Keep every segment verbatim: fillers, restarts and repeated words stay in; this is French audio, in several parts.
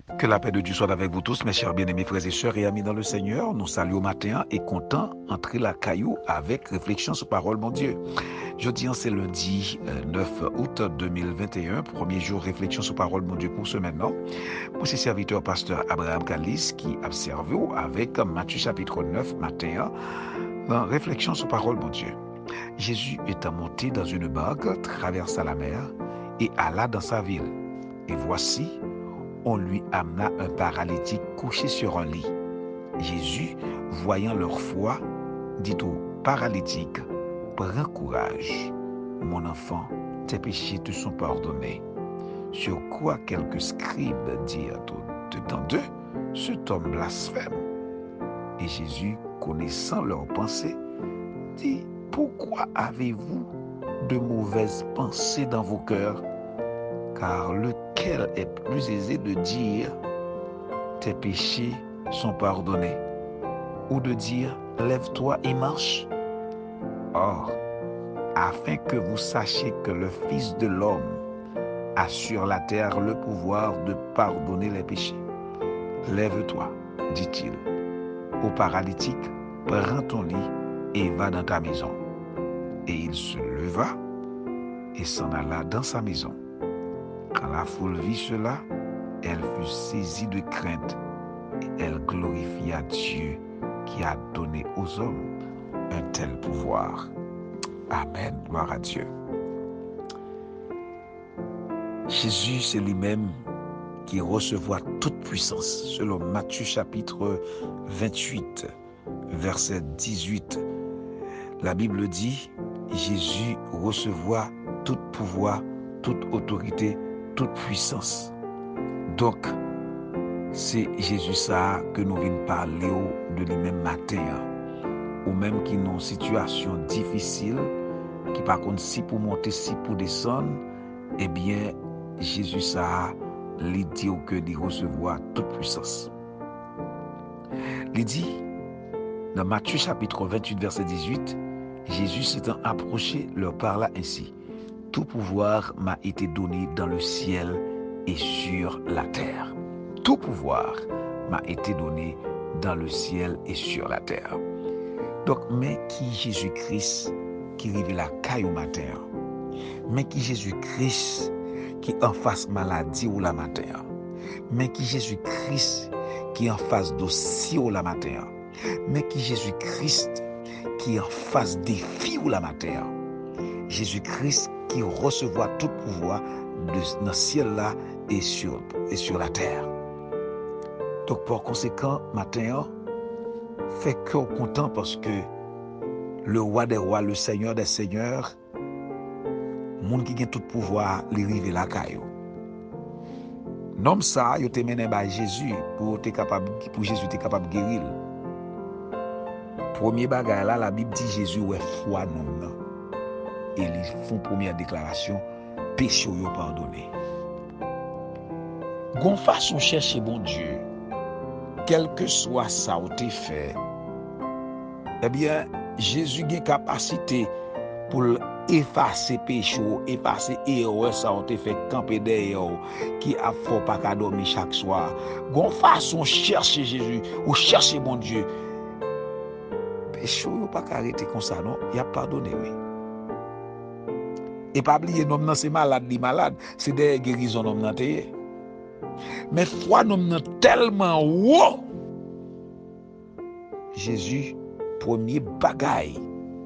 Que la paix de Dieu soit avec vous tous, mes chers bien-aimés frères et sœurs et amis dans le Seigneur. Nous saluons au matin et content entrer la caillou avec réflexion sur parole, mon Dieu. Jeudi, c'est lundi neuf août deux mille vingt et un, premier jour réflexion sur parole, mon Dieu, pour ce maintenant. Moi, c'est serviteur pasteur Abraham Kalis qui observe avec Matthieu chapitre neuf, matin, dans réflexion sur parole, mon Dieu. Jésus étant monté dans une barque, traversa la mer et alla dans sa ville. Et voici, on lui amena un paralytique couché sur un lit. Jésus, voyant leur foi, dit au paralytique, « Prends courage, mon enfant, tes péchés te sont pardonnés. » Sur quoi quelques scribes dirent dedans d'eux, « Cet homme blasphème. » Et Jésus, connaissant leurs pensées, dit, « Pourquoi avez-vous de mauvaises pensées dans vos cœurs? Car lequel est plus aisé de dire « Tes péchés sont pardonnés » ou de dire « Lève-toi et marche » ? Or, afin que vous sachiez que le Fils de l'homme a sur la terre le pouvoir de pardonner les péchés. Lève-toi, dit-il, au paralytique, prends ton lit et va dans ta maison. Et il se leva et s'en alla dans sa maison. Quand la foule vit cela, elle fut saisie de crainte et elle glorifia Dieu qui a donné aux hommes un tel pouvoir. Amen, gloire à Dieu. Jésus, c'est lui-même qui recevra toute puissance. Selon Matthieu chapitre vingt-huit, verset dix-huit, la Bible dit, Jésus recevra tout pouvoir, toute autorité, toute puissance. Donc, c'est Jésus ça que nous venons parler de lui-même matin. Ou même qui ont une situation difficile, qui par contre si pour monter, si pour descendre, eh bien, Jésus ça, il dit que il recevra toute puissance. Il dit, dans Matthieu chapitre vingt-huit, verset dix-huit, Jésus s'étant approché, leur parla ainsi. Tout pouvoir m'a été donné dans le ciel et sur la terre. Tout pouvoir m'a été donné dans le ciel et sur la terre. Donc, mais qui Jésus-Christ qui rive la caille au matin? Mais qui Jésus-Christ qui en face maladie ou la matin? Mais qui Jésus-Christ qui en face dossier ou la matin? Mais qui Jésus-Christ qui en face défi ou la matin? Jésus-Christ qui recevra tout pouvoir de, dans le ciel là et sur, et sur la terre. Donc, par conséquent, matin, fait cœur content parce que le roi des rois, le seigneur des seigneurs, monde qui a tout pouvoir, li rive la caillou. Nom ça, yo te mené par Jésus pour te capable pour Jésus était capable guérir. Premier bagay là, la Bible dit Jésus ouais foi non. Et ils font première déclaration, péché yo pardonné. Gon façon chercher bon Dieu, quel que soit ça ou te fait, eh bien, Jésus a une capacité pour effacer péché, effacer erreur, ça ou te fait camper derrière, qui a fort pas qu'à dormir chaque soir. Gon façon chercher Jésus, ou chercher bon Dieu, péché ou pas qu'à arrêter comme ça, non? Il a pardonné, oui. Et pas oublier, non, c'est malade, li malade, c'est des guérisons, non, non, t'es. Mais foi, non, non, tellement haut. Jésus, premier bagaille,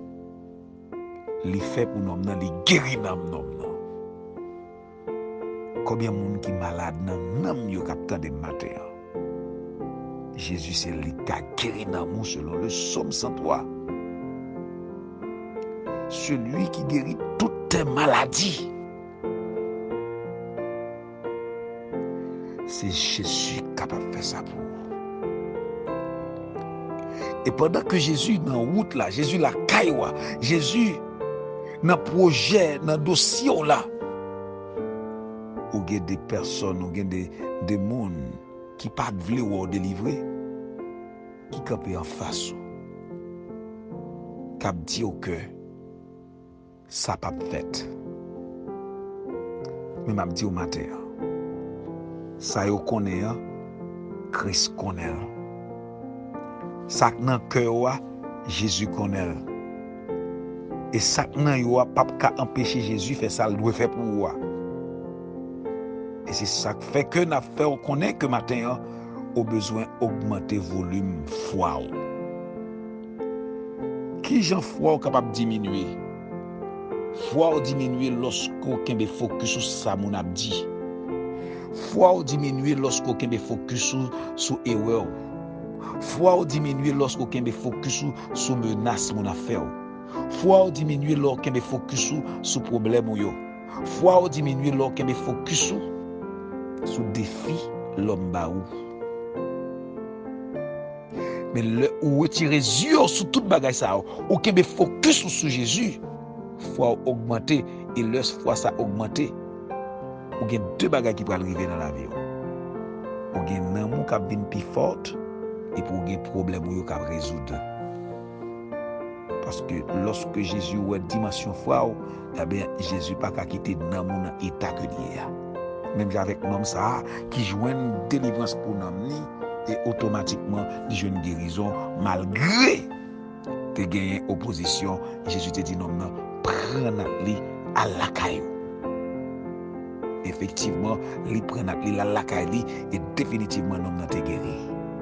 li fait pour nous, li guérit nous, non. Combien de monde qui malade, non, non, yo captant de matin. Jésus, c'est li qui a guéri nous selon le psaume cent trois. Celui qui guérit toutes tes maladies. C'est Jésus capable de faire ça pour vous. Et pendant que Jésus dans la route là, Jésus la caille, Jésus dans le projet, dans le dossier là, il y a des personnes, il y a des, des gens qui ne veulent pas délivrer, qui campent en face, qui dit que ça n'a pas fait. Mais je dis au matin, ça y est, Christ connaît. Ça dans cœur, Jésus connaît. Et ça nan yo pas qu'à empêcher Jésus faire ça, il doit faire pour vous. Et c'est ça qui fait que n'a fait on connaît que matin au besoin augmenter volume foi. Qui j'en foi capable diminuer? Foi diminuer lorsqu'on kembe focus sur ça mon a dit. Foi diminuer lorsqu'on kembe focus sur sur erreur. Foi diminuer lorsqu'on kembe focus sur sur menace mon affaire. Foi diminuer lorsqu'on kembe focus sur sur problème yo. Foi diminuer lorsqu'on kembe focus sur sur défi l'homme ba ou. Mais le ou retirer yeux sur toute bagaille ça ou kembe focus sur Jésus. Foi augmenter et le foi ça augmenter. Ou gen deux bagages qui peuvent arriver dans la vie. Ou gen nan moun k'ap vin pi forte et pour gen problème ou yo k'ap résoudre. Parce que lorsque Jésus ou dimension foi, eh bien Jésus pas qu'à quitter nan moun état que lié. Même avec nom ça qui joine délivrance pour nan ni et automatiquement il joine guérison malgré que gagne opposition. Jésus te dit non non prendre li à la caillou. Effectivement, li prendre li la la caillou et définitivement non nan te guéri.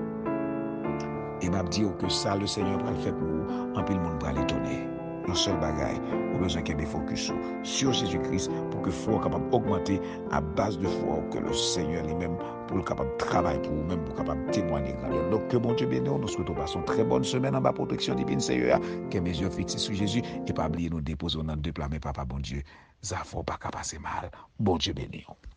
Et m'a dit que ça le Seigneur va le faire pour vous, en pile monde va l'étonner. Le seul bagaille, au besoin qu'il y ait des focus sur Jésus-Christ pour que foi capable d'augmenter à base de foi que le Seigneur lui-même pour le capable de travailler pour vous-même pour capable de témoigner grandeur. Donc que bon Dieu bénisse, nous souhaitons passer une très bonne semaine en bas protection divine Seigneur, que mes yeux fixés sur Jésus et pas oublier nous déposer dans deux plats mais papa bon Dieu, ça faut pas passer mal. Bon Dieu bénisse.